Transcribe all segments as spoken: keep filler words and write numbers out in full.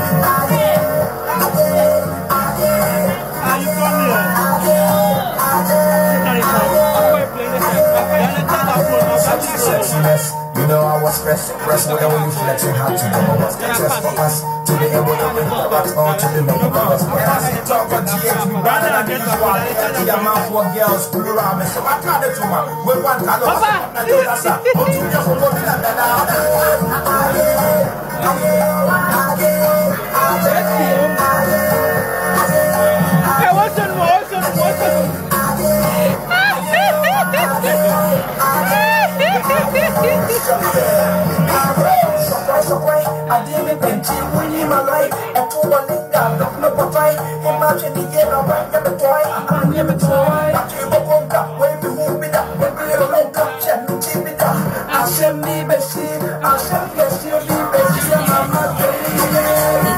You know I was stressed, stressed when I was flexing hard to know what's the test for us to be able to bring the back on to the number of us. When I say talk on T H, we rather than get you out the amount for girls who around me. So I can't do my when one can do that's a what you just want to let that out. Hey, what's on what's on what's on? I didn't think you would in my life. I told one thing that I'm not a fight. Imagine the year I'm not a toy. I'm never toy. I keep a phone cup. When we move it up, when we live a cup, check me, keep it up. I send me best. I send yes, you'll be best. I'm not ready.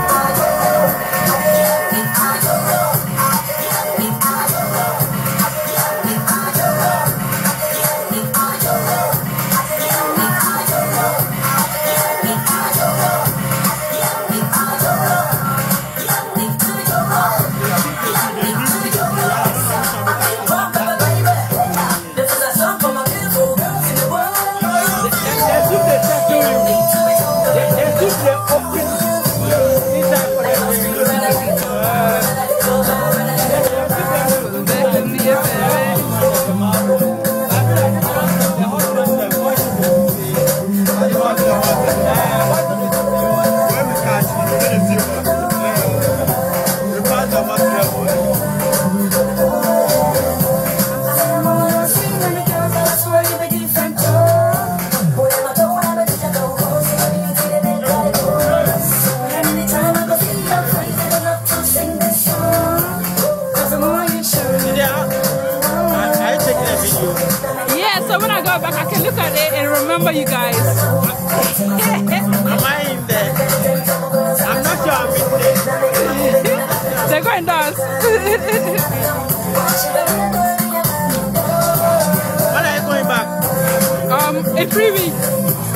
Remember you guys. Am I in there? I'm not sure I'm in there. They're going dance. When are you going back? Um, in three weeks.